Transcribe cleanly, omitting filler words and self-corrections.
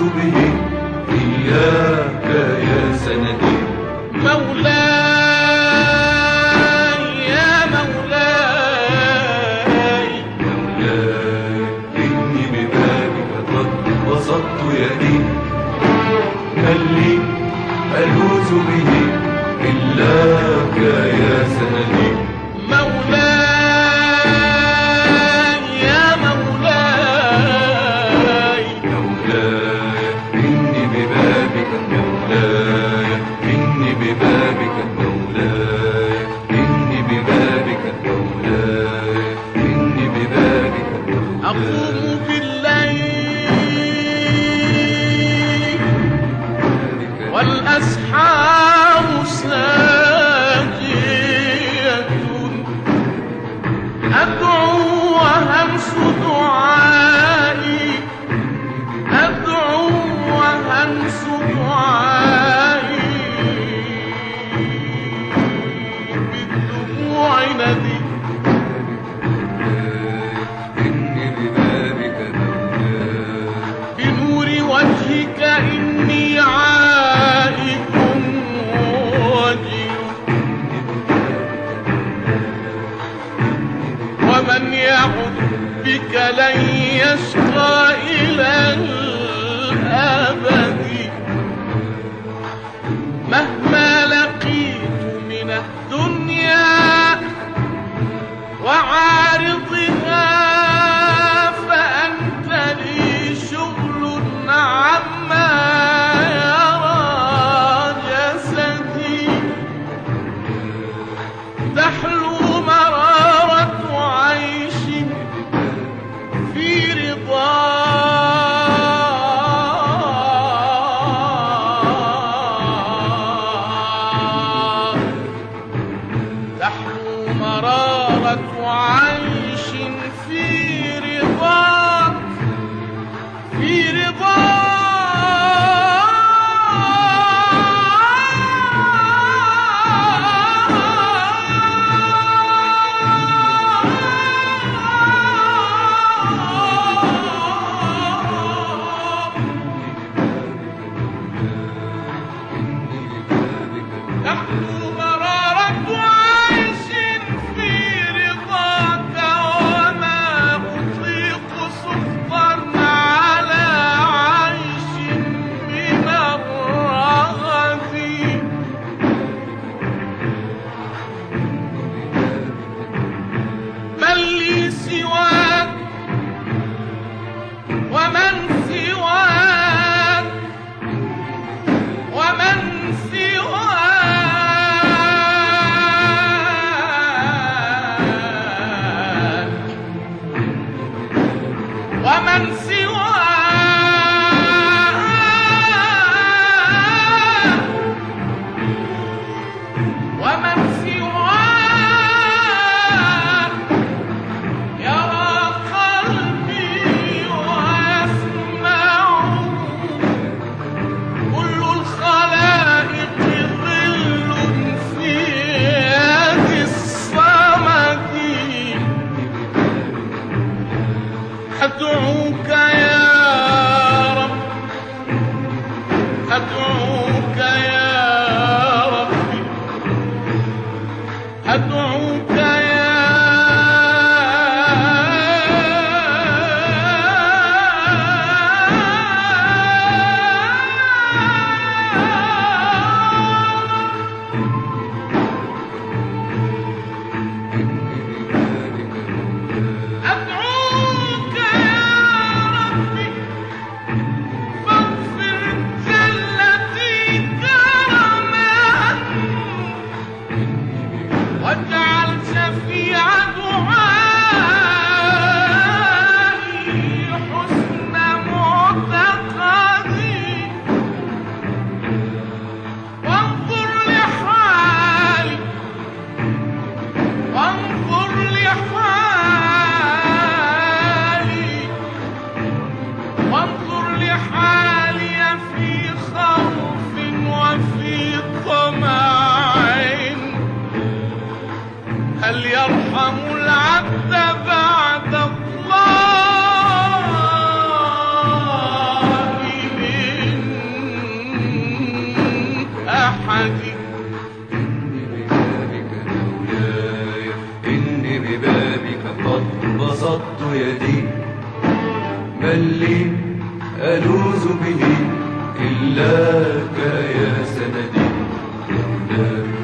به إياك يا سندي. مولاي يا مولاي مولاي إني ببابك قد بسطت يدي، من لي ألوذ به إلاك يا سندي. مولاي يا مولاي مولاي إني ببابك مولاي إني ببابك مولاي إني ببابك مولاي إني ببابك مولاي. أقوم بالليل والأسحار ساجية، أدعو وهمس دعائي، أدعو وهمس دعائي، بالدموع ندي. إني ببابك مولاي بنور وجهك إني عائد وجل، ومن يعد بك لن يشقى إلى الأبد، مهما لقيت من الدنيا وعارضها فأنت لي شغل عما يرى جسدي، تحلو مرارة عيش في رضا، تحلو مرارة عيش في رضا، في رضا. تحلو مرارة عيش في رضاك، وما أطيق سخطا على عيش من الرغد، من لي سواك ومن سواك ومن سواك ومن سواك ومن سواك يرى قلبي ويسمع، كل الخلائق ظل في يد الصمد، أدعوك يا رب، أدعوك يا ربي، أدعوك يا أدعوك يا ربي، فاغفر جلتي كان به إلاك يا سندي مولاي